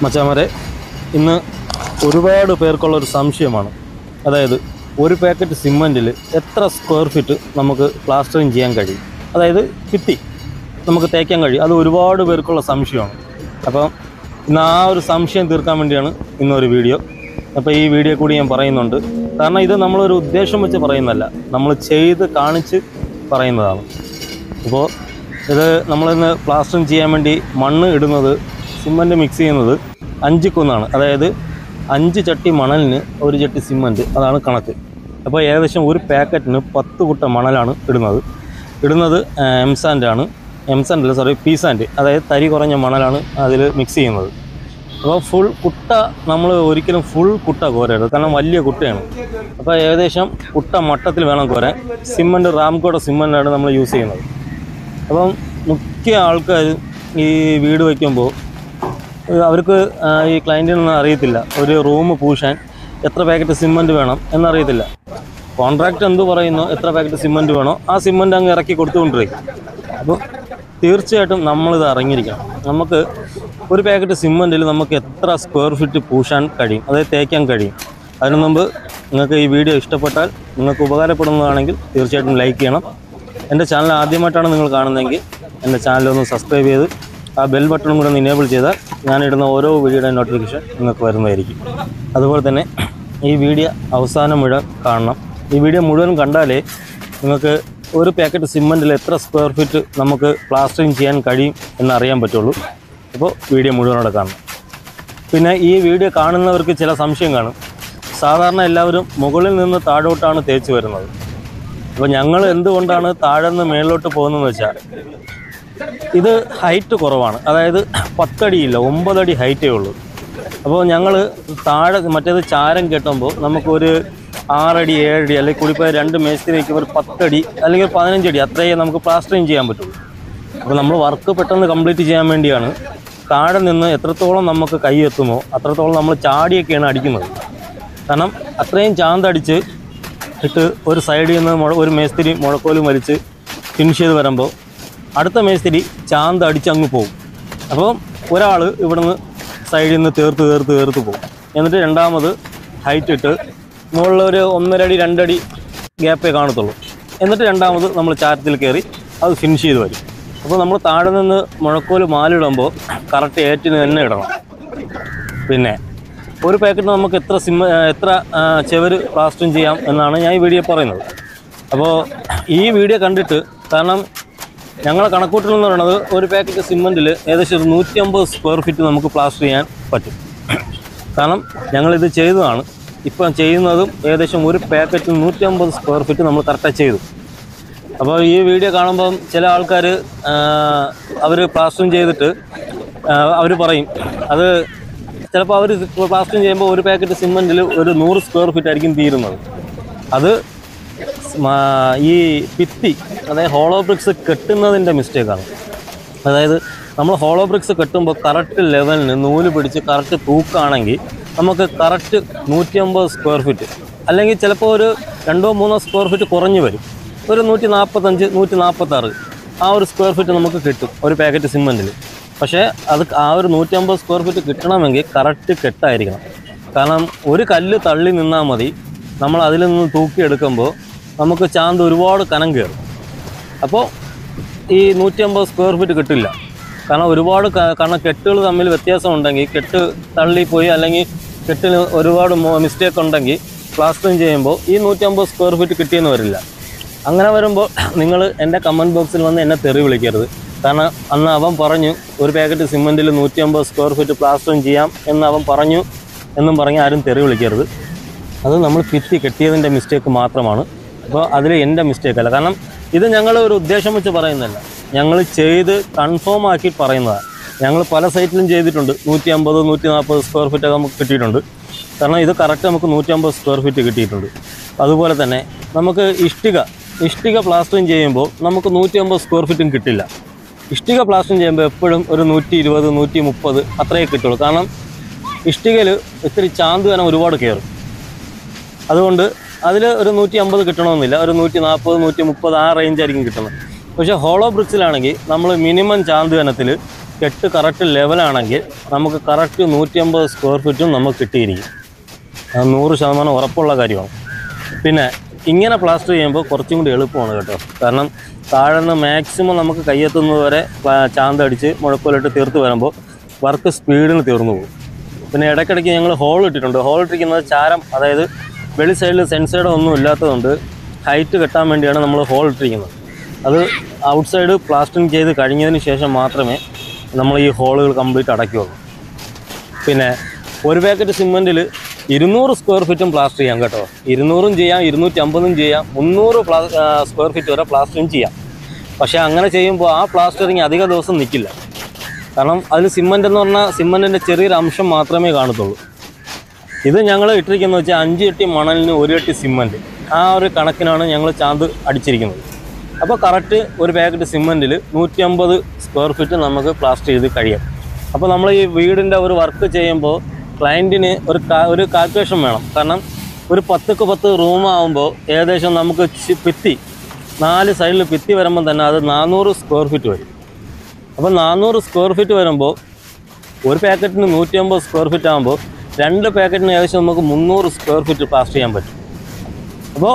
മച്ചാമാരെ, ഇന്ന് ഒരുപാട് പേർക്കുള്ളൊരു സംശയമാണ്. അതായത് ഒരു പാക്കറ്റ് സിമൻറ്റിൽ എത്ര സ്ക്വയർ ഫീറ്റ് നമുക്ക് പ്ലാസ്റ്ററിങ് ചെയ്യാൻ കഴിയും, അതായത് ഭിത്തി നമുക്ക് തേക്കാൻ കഴിയും. അത് ഒരുപാട് പേർക്കുള്ള സംശയമാണ്. അപ്പം ഇന്ന് ആ ഒരു സംശയം തീർക്കാൻ വേണ്ടിയാണ് ഇന്നൊരു വീഡിയോ. അപ്പോൾ ഈ വീഡിയോ കൂടി ഞാൻ പറയുന്നുണ്ട്. കാരണം ഇത് നമ്മളൊരു ഉദ്ദേശം വെച്ച് പറയുന്നതല്ല, നമ്മൾ ചെയ്ത് കാണിച്ച് പറയുന്നതാണ്. അപ്പോൾ ഇത് നമ്മളിന്ന് പ്ലാസ്റ്ററിങ് ചെയ്യാൻ വേണ്ടി മണ്ണ് ഇടുന്നത്, സിമൻറ്റ് മിക്സ് ചെയ്യുന്നത് 5 കുന്നാണ്. അതായത് 5 ചട്ടി മണലിന് 1 ചട്ടി സിമൻറ്റ്, അതാണ് കണക്ക്. അപ്പോൾ ഏകദേശം ഒരു പാക്കറ്റിന് 10 കുട്ട മണലാണ് ഇടുന്നത്. പി സാൻഡ്, അതായത് തരി കുറഞ്ഞ മണലാണ് അതിൽ മിക്സ് ചെയ്യുന്നത്. അപ്പോൾ ഫുൾ കുട്ട നമ്മൾ ഒരിക്കലും ഫുൾ കുട്ട കോരരുത്, കാരണം വലിയ കുട്ടയാണ്. അപ്പോൾ ഏകദേശം കുട്ട മട്ടത്തിൽ വേണം കോരാൻ. സിമൻറ്റ് റാംകോയുടെ സിമൻറ്റാണ് നമ്മൾ യൂസ് ചെയ്യുന്നത്. അപ്പം മുഖ്യ ആൾക്കാർ ഈ വീട് വയ്ക്കുമ്പോൾ അവർക്ക് ഈ ക്ലയൻറ്റിനൊന്നും അറിയത്തില്ല ഒരു റൂം പൂശാൻ എത്ര പാക്കറ്റ് സിമൻറ്റ് വേണം എന്നറിയത്തില്ല. കോൺട്രാക്റ്റ് എന്ത് പറയുന്നോ, എത്ര പാക്കറ്റ് സിമൻറ്റ് വേണോ ആ സിമൻറ്റ് അങ്ങ് ഇറക്കി കൊടുത്തുകൊണ്ടിരിക്കും. അപ്പോൾ തീർച്ചയായിട്ടും നമ്മളിത് അറിഞ്ഞിരിക്കണം. നമുക്ക് ഒരു പാക്കറ്റ് സിമൻറ്റിൽ നമുക്ക് എത്ര സ്ക്വയർ ഫീറ്റ് പൂശാൻ കഴിയും, അതായത് തേക്കാൻ കഴിയും. അതിനു മുമ്പ് നിങ്ങൾക്ക് ഈ വീഡിയോ ഇഷ്ടപ്പെട്ടാൽ, നിങ്ങൾക്ക് ഉപകാരപ്പെടുന്നതാണെങ്കിൽ തീർച്ചയായിട്ടും ലൈക്ക് ചെയ്യണം. എൻ്റെ ചാനൽ ആദ്യമായിട്ടാണ് നിങ്ങൾ കാണുന്നതെങ്കിൽ എൻ്റെ ചാനലൊന്ന് സബ്സ്ക്രൈബ് ചെയ്ത് ആ ബെൽ ബട്ടണും കൂടെ ഒന്ന് ഇനേബിൾ ചെയ്താൽ ഞാനിടുന്ന ഓരോ വീഡിയോയുടെ നോട്ടിഫിക്കേഷൻ നിങ്ങൾക്ക് വരുന്നതായിരിക്കും. അതുപോലെ തന്നെ ഈ വീഡിയോ അവസാനം മുഴുവൻ കാണണം. ഈ വീഡിയോ മുഴുവൻ കണ്ടാലേ നിങ്ങൾക്ക് ഒരു പാക്കറ്റ് സിമൻറ്റിൽ എത്ര സ്ക്വയർ ഫീറ്റ് നമുക്ക് പ്ലാസ്റ്ററിങ് ചെയ്യാൻ കഴിയും എന്നറിയാൻ പറ്റുള്ളൂ. അപ്പോൾ വീഡിയോ മുഴുവനോടെ കാണണം. പിന്നെ ഈ വീഡിയോ കാണുന്നവർക്ക് ചില സംശയം കാണും. സാധാരണ എല്ലാവരും മുകളിൽ നിന്ന് താഴോട്ടാണ് തേച്ച് വരുന്നത്. അപ്പോൾ ഞങ്ങൾ എന്തുകൊണ്ടാണ് താഴെ നിന്ന് മേളിലോട്ട് പോകുന്നതെന്ന് വെച്ചാൽ, ഇത് ഹൈറ്റ് കുറവാണ്. അതായത് 10 അടിയില്ല, 9 അടി ഹൈറ്റേ ഉള്ളൂ. അപ്പോൾ ഞങ്ങൾ താഴെ മറ്റേത് ചാരം കെട്ടുമ്പോൾ നമുക്കൊരു 6 അടി 7 അടി അല്ലെങ്കിൽ കൂടിപ്പോയ 2 മേസ്തിരി വയ്ക്കുമ്പോൾ 10 അടി അല്ലെങ്കിൽ 15 അടി അത്രയേ നമുക്ക് പ്ലാസ്റ്ററിങ് ചെയ്യാൻ പറ്റുള്ളൂ. അപ്പോൾ നമ്മൾ വർക്ക് പെട്ടെന്ന് കംപ്ലീറ്റ് ചെയ്യാൻ വേണ്ടിയാണ് താഴെ നിന്ന് എത്രത്തോളം നമുക്ക് കൈ എത്തുമോ അത്രത്തോളം നമ്മൾ ചാടിയൊക്കെയാണ് അടിക്കുന്നത്. കാരണം അത്രയും ചാന്തടിച്ച് ഇട്ട് ഒരു സൈഡിൽ നിന്ന് ഒരു മേസ്തിരി മുഴക്കോലും വലിച്ച് ഫിനിഷ് ചെയ്ത് വരുമ്പോൾ അടുത്ത മേസ്തിരി ചാന്ത് അടിച്ചങ്ങ് പോകും. അപ്പോൾ ഒരാൾ ഇവിടുന്ന് സൈഡിൽ നിന്ന് തീർത്ത് പോകും. എന്നിട്ട് രണ്ടാമത് ഹൈറ്റ് ഇട്ട് മുകളിലൊരു 1.5 അടി 2 അടി ഗ്യാപ്പേ കാണത്തുള്ളൂ. എന്നിട്ട് രണ്ടാമത് നമ്മൾ ചാരത്തിൽ കയറി അത് ഫിനിഷ് ചെയ്ത് വരും. അപ്പോൾ നമ്മൾ താഴെ നിന്ന് മുഴക്കോല് മാലിടുമ്പോൾ കറക്റ്റ് ഏറ്റിന് തന്നെ ഇടണം. പിന്നെ ഒരു പാക്കറ്റിന് നമുക്ക് എത്ര ചെവര് പ്ലാസ്റ്ററിങ് ചെയ്യാം എന്നാണ് ഞാൻ ഈ വീഡിയോ പറയുന്നത്. അപ്പോൾ ഈ വീഡിയോ കണ്ടിട്ട്, കാരണം ഞങ്ങളെ കണക്കൂട്ടലെന്ന് പറയുന്നത് ഒരു പാക്കറ്റ് സിമൻറ്റിൽ ഏകദേശം ഒരു 150 സ്ക്വയർ ഫീറ്റ് നമുക്ക് പ്ലാസ്റ്റർ ചെയ്യാൻ പറ്റും. കാരണം ഞങ്ങളിത് ചെയ്തതാണ്. ഇപ്പം ചെയ്യുന്നതും ഏകദേശം ഒരു പാക്കറ്റിൽ 150 സ്ക്വയർ ഫീറ്റ് നമ്മൾ കറക്റ്റായി ചെയ്തു. അപ്പോൾ ഈ വീഡിയോ കാണുമ്പം ചില ആൾക്കാർ അവർ പ്ലാസ്റ്ററിങ് ചെയ്തിട്ട് അവർ പറയും, അത് ചിലപ്പോൾ അവർ പ്ലാസ്റ്ററിങ് ചെയ്യുമ്പോൾ ഒരു പാക്കറ്റ് സിമൻറ്റിൽ ഒരു 100 സ്ക്വയർ ഫീറ്റ് ആയിരിക്കും തീരുന്നത്. അത് ഈ ഭിത്തി, അതായത് ഹോളോ ബ്രിക്സ് കെട്ടുന്നതിൻ്റെ മിസ്റ്റേക്കാണ്. അതായത് നമ്മൾ ഹോളോ ബ്രിക്സ് കെട്ടുമ്പോൾ കറക്റ്റ് ലെവലിന് നൂല് പിടിച്ച് കറക്റ്റ് തൂക്കാണെങ്കിൽ നമുക്ക് കറക്റ്റ് 150 സ്ക്വയർ ഫീറ്റ്, അല്ലെങ്കിൽ ചിലപ്പോൾ ഒരു 2-3 സ്ക്വയർ ഫീറ്റ് കുറഞ്ഞ് വരും. ഒരു 145 146 ആ ഒരു സ്ക്വയർ ഫീറ്റ് നമുക്ക് കിട്ടും ഒരു പാക്കറ്റ് സിമൻറ്റിൽ. പക്ഷേ അത് ആ ഒരു 150 സ്ക്വയർ ഫീറ്റ് കിട്ടണമെങ്കിൽ കറക്റ്റ് കെട്ടായിരിക്കണം. കാരണം ഒരു കല്ല് തള്ളി നിന്നാൽ മതി, നമ്മൾ അതിൽ നിന്ന് തൂക്കിയെടുക്കുമ്പോൾ നമുക്ക് ചാന്ത് ഒരുപാട് കനം കയറും. അപ്പോൾ ഈ 150 സ്ക്വയർ ഫീറ്റ് കിട്ടില്ല. കാരണം ഒരുപാട് കെട്ടുകൾ തമ്മിൽ വ്യത്യാസം ഉണ്ടെങ്കിൽ, കെട്ട് തള്ളിപ്പോയി അല്ലെങ്കിൽ കെട്ടിന് ഒരുപാട് മിസ്റ്റേക്ക് ഉണ്ടെങ്കിൽ പ്ലാസ്റ്ററിങ് ചെയ്യുമ്പോൾ ഈ 150 സ്ക്വയർ ഫീറ്റ് കിട്ടിയെന്ന് വരില്ല. അങ്ങനെ വരുമ്പോൾ നിങ്ങൾ എൻ്റെ കമൻറ്റ് ബോക്സിൽ വന്ന് എന്നെ തെറി വിളിക്കരുത്. കാരണം അന്ന് അവൻ പറഞ്ഞു ഒരു പാക്കറ്റ് സിമൻറ്റിൽ 150 സ്ക്വയർ ഫീറ്റ് പ്ലാസ്റ്ററിങ് ചെയ്യാം എന്ന് അവൻ പറഞ്ഞു എന്നും പറഞ്ഞ് ആരും തെറി വിളിക്കരുത്. അത് നമ്മൾ ഭിത്തി കെട്ടിയതിൻ്റെ മിസ്റ്റേക്ക് മാത്രമാണ്. അപ്പോൾ അതിൽ എൻ്റെ മിസ്റ്റേക്ക് അല്ല. കാരണം ഇത് ഞങ്ങൾ ഒരു ഉദ്ദേശം വെച്ച് പറയുന്നതല്ല, ഞങ്ങൾ ചെയ്ത് കൺഫേം ആക്കി പറയുന്നതാണ്. ഞങ്ങൾ പല സൈറ്റിലും ചെയ്തിട്ടുണ്ട്. 150 140 സ്ക്വയർ ഫീറ്റൊക്കെ നമുക്ക് കിട്ടിയിട്ടുണ്ട്. കാരണം ഇത് കറക്റ്റ് നമുക്ക് 150 സ്ക്വയർ ഫീറ്റ് കിട്ടിയിട്ടുണ്ട്. അതുപോലെ തന്നെ നമുക്ക് ഇഷ്ടിക പ്ലാസ്റ്ററിങ് ചെയ്യുമ്പോൾ നമുക്ക് 150 സ്ക്വയർ ഫീറ്റും കിട്ടില്ല. ഇഷ്ടിക പ്ലാസ്റ്ററിങ് ചെയ്യുമ്പോൾ എപ്പോഴും ഒരു 120 130 അത്രയേ കിട്ടുള്ളൂ. കാരണം ഇഷ്ടികയിൽ ഇത്തിരി ചാന്ത് കനം ഒരുപാട് കയറും. അതുകൊണ്ട് അതിൽ ഒരു 150 കിട്ടണമെന്നില്ല, ഒരു 140 130 ആ റേഞ്ചായിരിക്കും കിട്ടുന്നത്. പക്ഷേ ഹോളോ ബ്രിക്സിലാണെങ്കിൽ നമ്മൾ മിനിമം ചാന്ത് കനത്തിൽ കെട്ട് കറക്റ്റ് ലെവലാണെങ്കിൽ നമുക്ക് കറക്റ്റ് 150 സ്ക്വയർ ഫീറ്റും നമുക്ക് കിട്ടിയിരിക്കും. അത് 100% ഉറപ്പുള്ള കാര്യമാണ്. പിന്നെ ഇങ്ങനെ പ്ലാസ്റ്റർ ചെയ്യുമ്പോൾ കുറച്ചും കൂടി എളുപ്പമാണ് കേട്ടോ. കാരണം താഴെ നിന്ന് മാക്സിമം നമുക്ക് കയ്യെത്തുന്നത് വരെ ചാന്തടിച്ച് മുഴക്കോലിട്ട് തീർത്ത് വരുമ്പോൾ വർക്ക് സ്പീഡിന് തീർന്നു പോകും. പിന്നെ ഇടയ്ക്കിടയ്ക്ക് ഞങ്ങൾ ഹോൾ ഇട്ടിട്ടുണ്ട്. ഹോൾ ഇട്ടിരിക്കുന്നത് ചാരം, അതായത് വെളി സൈഡിൽ സെൻസൈഡോ ഒന്നും ഇല്ലാത്തതുകൊണ്ട് ഹൈറ്റ് കെട്ടാൻ വേണ്ടിയാണ് നമ്മൾ ഹോൾ ഇട്ടിരിക്കുന്നത്. അത് ഔട്ട് സൈഡ് പ്ലാസ്റ്ററിങ് ചെയ്ത് കഴിഞ്ഞതിന് ശേഷം മാത്രമേ നമ്മൾ ഈ ഹോളുകൾ കംപ്ലീറ്റ് അടയ്ക്കുകയുള്ളൂ. പിന്നെ ഒരു പാക്കറ്റ് സിമെൻറ്റിൽ 200 സ്ക്വയർ ഫീറ്റും പ്ലാസ്റ്റർ ചെയ്യാം കേട്ടോ. 200 ചെയ്യാം, 250 ചെയ്യാം, 300 സ്ക്വയർ ഫീറ്റ് വരെ പ്ലാസ്റ്ററിങ് ചെയ്യാം. പക്ഷേ അങ്ങനെ ചെയ്യുമ്പോൾ ആ പ്ലാസ്റ്ററിങ് അധിക ദിവസം നിൽക്കില്ല. കാരണം അതിൽ സിമെൻ്റ് എന്ന് പറഞ്ഞാൽ സിമെൻറ്റിൻ്റെ ചെറിയൊരു അംശം മാത്രമേ കാണത്തുള്ളൂ. ഇത് ഞങ്ങൾ ഇട്ടിരിക്കുന്നത് വെച്ചാൽ 5 അട്ടി മണലിന് 1 അട്ടി സിമെൻറ്റ്, ആ ഒരു കണക്കിനാണ് ഞങ്ങൾ ചാന്ത് അടിച്ചിരിക്കുന്നത്. അപ്പോൾ കറക്റ്റ് ഒരു പാക്കറ്റ് സിമെൻറ്റിൽ 150 സ്ക്വയർ ഫീറ്റ് നമുക്ക് പ്ലാസ്റ്റർ ചെയ്ത് കഴിയാം. അപ്പോൾ നമ്മൾ ഈ വീടിൻ്റെ ഒരു വർക്ക് ചെയ്യുമ്പോൾ ക്ലയൻറ്റിന് ഒരു കാൽക്കുലേഷൻ വേണം. കാരണം ഒരു 10-10 റൂമാകുമ്പോൾ ഏകദേശം നമുക്ക് ഭിത്തി 4 സൈഡിൽ ഭിത്തി വരുമ്പോൾ തന്നെ അത് 400 സ്ക്വയർ ഫീറ്റ് വരും. അപ്പോൾ 400 സ്ക്വയർ ഫീറ്റ് വരുമ്പോൾ ഒരു പാക്കറ്റിന് 150 സ്ക്വയർ ഫീറ്റ് ആകുമ്പോൾ 2 പാക്കറ്റിന് ഏകദേശം നമുക്ക് 300 സ്ക്വയർ ഫീറ്റ് പ്ലാസ്റ്റർ ചെയ്യാൻ പറ്റും. അപ്പോൾ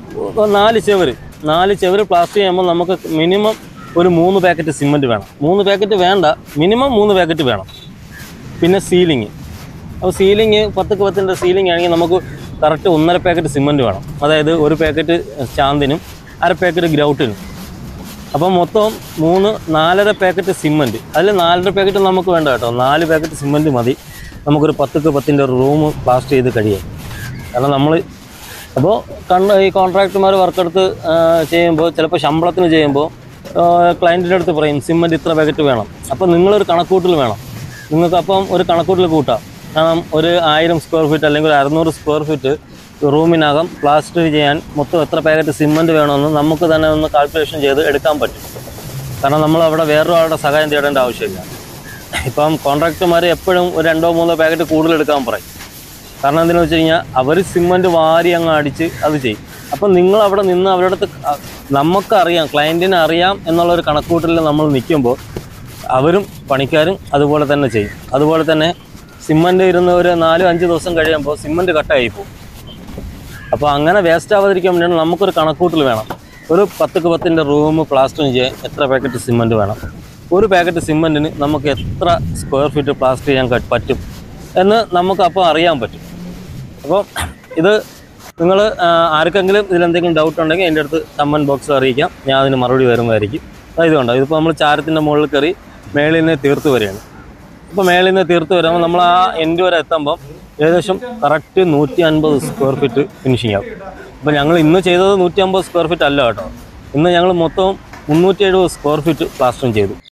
4 ചുവര് പ്ലാസ്റ്റർ ചെയ്യുമ്പോൾ നമുക്ക് മിനിമം ഒരു 3 പാക്കറ്റ് സിമെൻറ്റ് വേണം. 3 പാക്കറ്റ് വേണ്ട, മിനിമം 3 പാക്കറ്റ് വേണം. പിന്നെ സീലിങ്, അപ്പോൾ സീലിങ് 10-10 സീലിംഗ് ആണെങ്കിൽ നമുക്ക് കറക്റ്റ് 1.5 പാക്കറ്റ് സിമെൻറ്റ് വേണം. അതായത് ഒരു പാക്കറ്റ് ചാന്തിനും 1/2 പാക്കറ്റ് ഗ്രൗട്ടിനും. അപ്പോൾ മൊത്തം 4.5 പാക്കറ്റ് സിമെൻറ്റ്. അതിൽ 4.5 പാക്കറ്റ് നമുക്ക് വേണ്ട കേട്ടോ. 4 പാക്കറ്റ് സിമെൻറ്റ് മതി നമുക്കൊരു 10-10 റൂം പ്ലാസ്റ്റർ ചെയ്ത് കഴിയാം. കാരണം നമ്മൾ അപ്പോൾ ഈ കോൺട്രാക്ടർമാർ വർക്കെടുത്ത് ചെയ്യുമ്പോൾ ചിലപ്പോൾ ശമ്പളത്തിന് ചെയ്യുമ്പോൾ ക്ലയൻറ്റിൻ്റെ അടുത്ത് പറയും സിമെൻറ്റ് ഇത്ര പാക്കറ്റ് വേണം. അപ്പോൾ നിങ്ങളൊരു കണക്കൂട്ടൽ വേണം. നിങ്ങൾക്ക് അപ്പം ഒരു കണക്കൂട്ടൽ കൂട്ടാം. കാരണം ഒരു 1000 സ്ക്വയർ ഫീറ്റ് അല്ലെങ്കിൽ ഒരു 600 സ്ക്വയർ ഫീറ്റ് റൂമിനകം പ്ലാസ്റ്റർ ചെയ്യാൻ മൊത്തം എത്ര പാക്കറ്റ് സിമെൻറ്റ് വേണമെന്ന് നമുക്ക് തന്നെ ഒന്ന് കാൽക്കുലേഷൻ ചെയ്ത് എടുക്കാൻ പറ്റും. കാരണം നമ്മൾ അവിടെ വേറൊരാളുടെ സഹായം തേടേണ്ട ആവശ്യമില്ല. ഇപ്പം കോൺട്രാക്ടർമാർ എപ്പോഴും ഒരു 2-3 പാക്കറ്റ് കൂടുതൽ എടുക്കാൻ പറയും. കാരണം എന്തെന്ന് വെച്ച് കഴിഞ്ഞാൽ അവർ സിമെൻറ്റ് വാരി അങ്ങ് അടിച്ച് അത് ചെയ്യും. അപ്പം നിങ്ങൾ അവിടെ നിന്ന് അവരുടെ അടുത്ത് നമുക്കറിയാം, ക്ലയൻറ്റിന് അറിയാം എന്നുള്ളൊരു കണക്കൂട്ടലിൽ നമ്മൾ നിൽക്കുമ്പോൾ അവരും പണിക്കാരും അതുപോലെ തന്നെ ചെയ്യും. അതുപോലെ തന്നെ സിമെൻറ്റ് ഇരുന്ന് ഒരു 4-5 ദിവസം കഴിയുമ്പോൾ സിമെൻറ്റ് കട്ടായി പോകും. അപ്പോൾ അങ്ങനെ വേസ്റ്റ് ആവാതിരിക്കാൻ വേണ്ടിയാണ് നമുക്കൊരു കണക്കൂട്ടൽ വേണം. ഒരു 10-10 റൂം പ്ലാസ്റ്ററിങ് ചെയ്യാൻ എത്ര പാക്കറ്റ് സിമെൻറ്റ് വേണം, ഒരു പാക്കറ്റ് സിമെൻറ്റിന് നമുക്ക് എത്ര സ്ക്വയർ ഫീറ്റ് പ്ലാസ്റ്റർ ചെയ്യാൻ പറ്റും എന്ന് നമുക്ക് അപ്പോൾ അറിയാൻ പറ്റും. അപ്പോൾ ഇത് നിങ്ങൾ ആർക്കെങ്കിലും ഇതിലെന്തെങ്കിലും ഡൗട്ട് ഉണ്ടെങ്കിൽ എൻ്റെ അടുത്ത് കമൻറ്റ് ബോക്സിൽ അറിയിക്കാം. ഞാൻ അതിന് മറുപടി വരുന്നതായിരിക്കും. ഇതുകൊണ്ടോ ഇതിപ്പോൾ നമ്മൾ ചാരത്തിൻ്റെ മുകളിൽ കയറി മേളിൽ നിന്ന് തീർത്ത് വരികയാണ്. ഇപ്പോൾ മേളിൽ നിന്ന് തീർത്ത് വരുമ്പോൾ നമ്മൾ ആ എൻഡ് വരെ എത്തുമ്പം ഏകദേശം കറക്റ്റ് 150 സ്ക്വയർ ഫീറ്റ് ഫിനിഷിംഗ് ആകും. അപ്പോൾ ഞങ്ങൾ ഇന്ന് ചെയ്തത് 150 സ്ക്വയർ ഫീറ്റ് അല്ല കേട്ടോ. ഇന്ന് ഞങ്ങൾ മൊത്തം 370 സ്ക്വയർ ഫീറ്റ് പ്ലാസ്റ്ററിങ് ചെയ്തു.